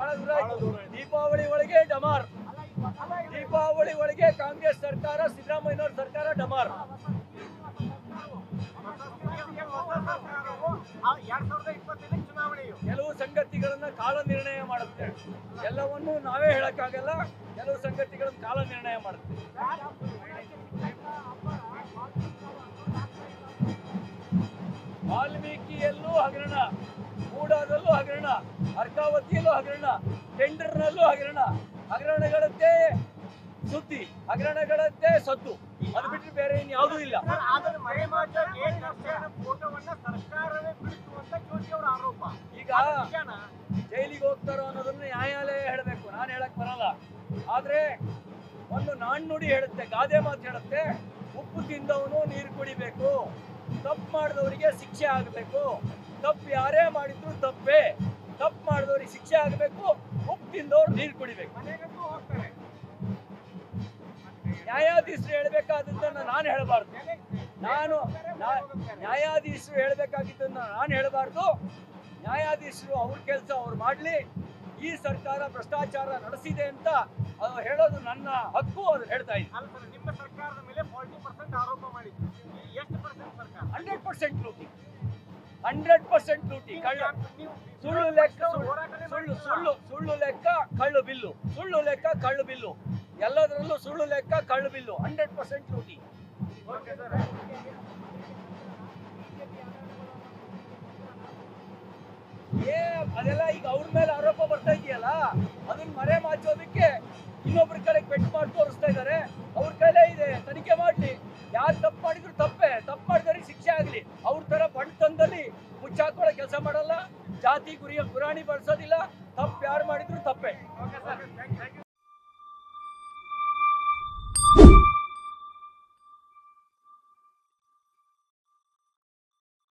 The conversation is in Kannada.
ದೀಪಾವಳಿ ಒಳಗೆ ಡಮಾರ್, ದೀಪಾವಳಿ ಒಳಗೆ ಕಾಂಗ್ರೆಸ್ ಸರ್ಕಾರ, ಸಿದ್ದರಾಮಯ್ಯನವ್ರ ಸರ್ಕಾರ ಡಮಾರ್. ಕೆಲವು ಸಂಗತಿಗಳನ್ನ ಕಾಲ ನಿರ್ಣಯ ಮಾಡುತ್ತೆ, ಎಲ್ಲವನ್ನೂ ನಾವೇ ಹೇಳಕ್ಕಾಗಲ್ಲ. ಕೆಲವು ಸಂಗತಿಗಳನ್ನ ಕಾಲ ನಿರ್ಣಯ ಮಾಡುತ್ತೆ. ವಾಲ್ಮೀಕಿಯಲ್ಲೂ ಹಗರಣ, ಮೂಡಾದಲ್ಲೂ ಹಗರಣ, ಅರ್ಕಾವತಿಯಲ್ಲೂ ಹಗರಣ, ಟೆಂಡರ್ನಲ್ಲೂ ಹಗರಣ. ಹಗರಣಗಳದ್ದೇ ಸುದ್ದಿ, ಹಗರಣಗಳದ್ದೇ ಸದ್ದು, ಅದು ಬಿಟ್ಟರೆ ಬೇರೆ ಇನ್ಯಾವುದೂ ಇಲ್ಲ. ಈಗ ಜೈಲಿಗೆ ಹೋಗ್ತಾರೋ ಅನ್ನೋದನ್ನ ನ್ಯಾಯಾಲಯ ಹೇಳಬೇಕು, ನಾನು ಹೇಳಕ್ ಬರಲ್ಲ. ಆದ್ರೆ ಒಂದು ನಾಣ್ಣುಡಿ ಹೇಳುತ್ತೆ, ಗಾದೆ ಮಾತು ಹೇಳುತ್ತೆ, ಉಪ್ಪು ತಿಂದವನು ನೀರು ಕುಡಿಬೇಕು, ತಪ್ಪು ಮಾಡಿದವರಿಗೆ ಶಿಕ್ಷೆ ಆಗಬೇಕು. ತಪ್ಪು ಯಾರೇ ಮಾಡಿದ್ರು ತಪ್ಪೇ, ತಪ್ಪು ಮಾಡಿದವ್ರಿಗೆ ಶಿಕ್ಷೆ ಆಗಬೇಕು, ಉಪ್ಪು ತಿಂದವ್ರು ನೀರು ಕುಡಿಬೇಕು. ನ್ಯಾಯಾಧೀಶರು ಹೇಳ್ಬೇಕಾದದ್ದನ್ನ ನಾನು ಹೇಳಬಾರ್ದು, ನ್ಯಾಯಾಧೀಶರು ಹೇಳ್ಬೇಕಾಗಿದ್ದನ್ನ ನಾನು ಹೇಳಬಾರ್ದು. ನ್ಯಾಯಾಧೀಶರು ಅವ್ರ ಕೆಲಸ ಅವ್ರು ಮಾಡ್ಲಿ. ಈ ಸರ್ಕಾರ ಭ್ರಷ್ಟಾಚಾರ ನಡೆಸಿದೆ ಅಂತ ಅದು ಹೇಳೋದು ನನ್ನ ಹಕ್ಕು, ಅದು ಹೇಳ್ತಾ ಇದ್ದೀನಿ. ನಿಮ್ಮ ಸರ್ಕಾರದ ಮೇಲೆ 40% ಆರೋಪ ಮಾಡಿದ್ರು, ಎಷ್ಟು ಪರ್ಸೆಂಟ್ ಸರ್ಕಾರ? 100% ಲೂಟಿ, 100% ಲೂಟಿ, ಕಳ್ಳ, ಸುಳ್ಳು ಲೆಕ್ಕ, ಸುಳ್ಳು ಲೆಕ್ಕ, ಕಳ್ಳು ಬಿಲ್ಲು, ಸುಳ್ಳು ಲೆಕ್ಕ, ಕಳ್ಳು ಬಿಲ್ಲು, ಎಲ್ಲದರಲ್ಲೂ ಸುಳ್ಳು ಲೆಕ್ಕ, ಕಳ್ಳು ಬಿಲ್ಲು, 100% ಲೂಟಿ. ಅದೆಲ್ಲ ಈಗ ಅವ್ರ ಮೇಲೆ ಆರೋಪ ಬರ್ತಾ